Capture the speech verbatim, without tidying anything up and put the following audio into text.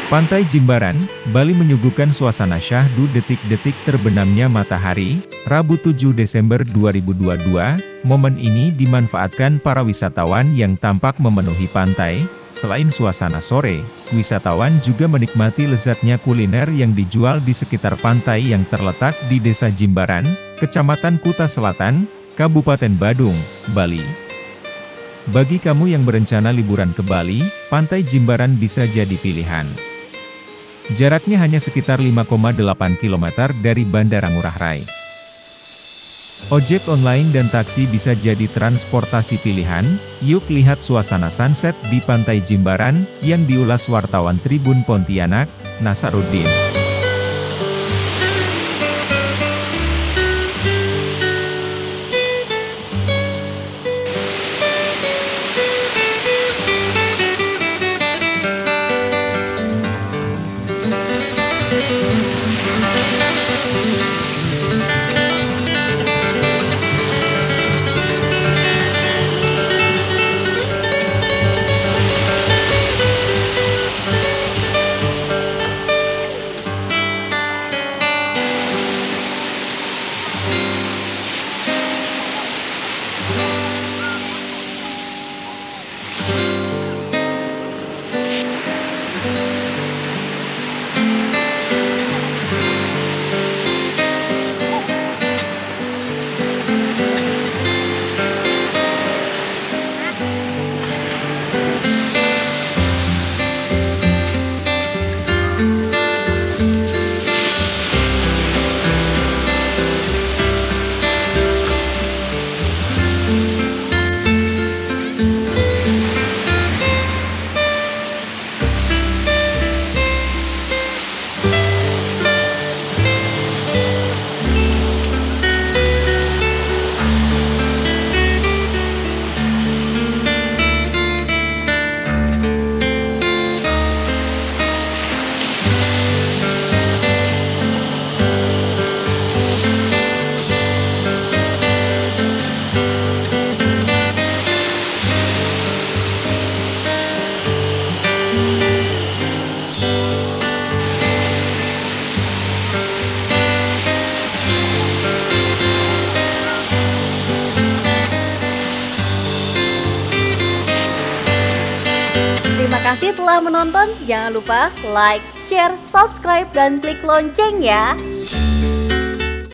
Pantai Jimbaran, Bali menyuguhkan suasana syahdu detik-detik terbenamnya matahari, Rabu tujuh Desember dua ribu dua puluh dua. Momen ini dimanfaatkan para wisatawan yang tampak memenuhi pantai. Selain suasana sore, wisatawan juga menikmati lezatnya kuliner yang dijual di sekitar pantai yang terletak di Desa Jimbaran, Kecamatan Kuta Selatan, Kabupaten Badung, Bali. Bagi kamu yang berencana liburan ke Bali, Pantai Jimbaran bisa jadi pilihan. Jaraknya hanya sekitar lima koma delapan kilometer dari Bandara Ngurah Rai. Ojek online dan taksi bisa jadi transportasi pilihan. Yuk lihat suasana sunset di Pantai Jimbaran, yang diulas wartawan Tribun Pontianak, Nasaruddin. Terima kasih telah menonton, jangan lupa like, share, subscribe, dan klik lonceng ya.